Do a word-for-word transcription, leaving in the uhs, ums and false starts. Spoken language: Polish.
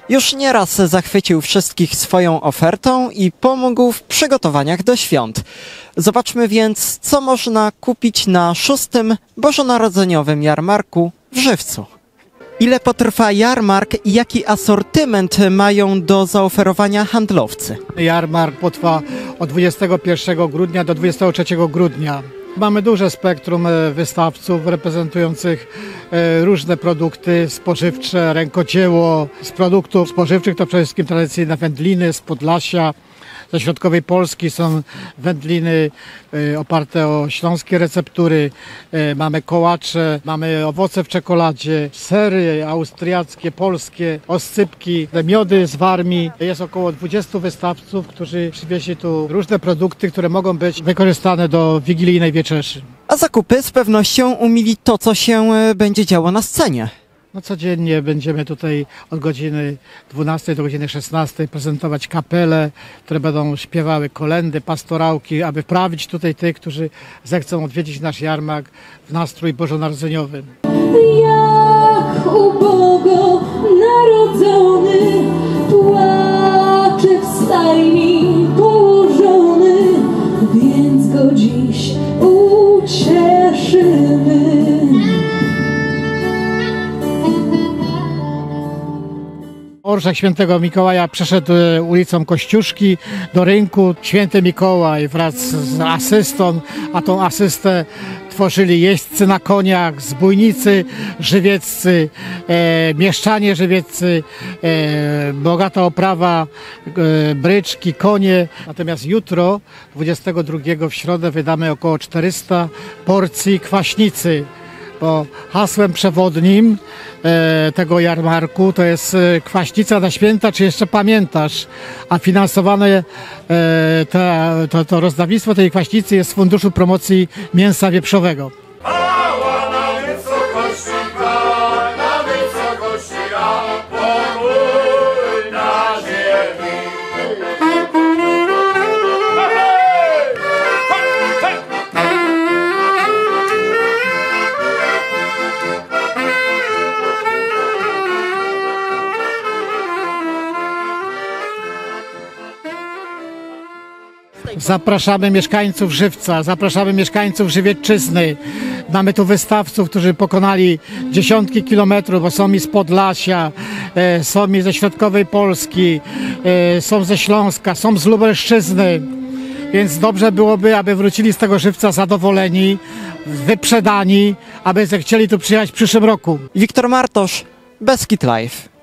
Już nieraz zachwycił wszystkich swoją ofertą i pomógł w przygotowaniach do świąt. Zobaczmy więc, co można kupić na szóstym bożonarodzeniowym jarmarku w Żywcu. Ile potrwa jarmark i jaki asortyment mają do zaoferowania handlowcy? Jarmark potrwa od dwudziestego pierwszego grudnia do dwudziestego trzeciego grudnia. Mamy duże spektrum wystawców reprezentujących różne produkty spożywcze, rękodzieło. Z produktów spożywczych to przede wszystkim tradycyjne wędliny z Podlasia. Ze środkowej Polski są wędliny oparte o śląskie receptury. Mamy kołacze, mamy owoce w czekoladzie, sery austriackie, polskie, oscypki, miody z Warmii. Jest około dwudziestu wystawców, którzy przywieźli tu różne produkty, które mogą być wykorzystane do wigilijnej wieczerzy. A zakupy z pewnością umili to, co się będzie działo na scenie. No codziennie będziemy tutaj od godziny dwunastej do godziny szesnastej prezentować kapele, które będą śpiewały kolędy, pastorałki, aby wprawić tutaj tych, którzy zechcą odwiedzić nasz jarmark w nastrój bożonarodzeniowy. Jak ubogo narodzony, płacze w stajni położony, więc go dziś ucieszymy. Orszak Świętego Mikołaja przeszedł ulicą Kościuszki do rynku. Święty Mikołaj wraz z asystą, a tą asystę tworzyli jeźdźcy na koniach, zbójnicy żywieccy, e, mieszczanie żywieccy, e, bogata oprawa, e, bryczki, konie. Natomiast jutro, dwudziestego drugiego w środę, wydamy około czterysta porcji kwaśnicy. Bo hasłem przewodnim e, tego jarmarku to jest e, kwaśnica na święta, czy jeszcze pamiętasz? A finansowane e, ta, to, to rozdawnictwo tej kwaśnicy jest z Funduszu Promocji Mięsa Wieprzowego. Chwała na wysokości, chwała na wysokości, a pokój na ziemi. Zapraszamy mieszkańców Żywca, zapraszamy mieszkańców Żywiecczyzny. Mamy tu wystawców, którzy pokonali dziesiątki kilometrów, bo są i z Podlasia, e, są i ze środkowej Polski, e, są ze Śląska, są z Lubelszczyzny. Więc dobrze byłoby, aby wrócili z tego Żywca zadowoleni, wyprzedani, aby zechcieli tu przyjechać w przyszłym roku. Wiktor Martosz, Beskid Live.